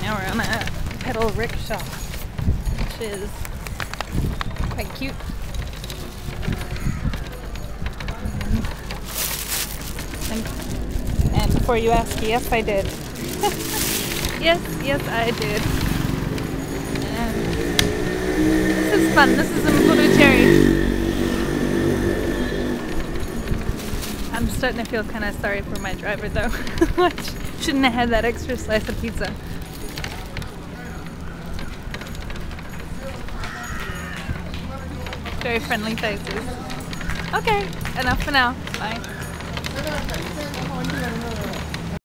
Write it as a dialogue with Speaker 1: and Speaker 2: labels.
Speaker 1: Now we're on a pedal rickshaw, which is quite cute. And before you ask, yes, I did. Yes, I did. And this is fun. This is in Pondicherry. I'm starting to feel kind of sorry for my driver though. Shouldn't have had that extra slice of pizza. Very friendly faces. Okay, enough for now. Bye.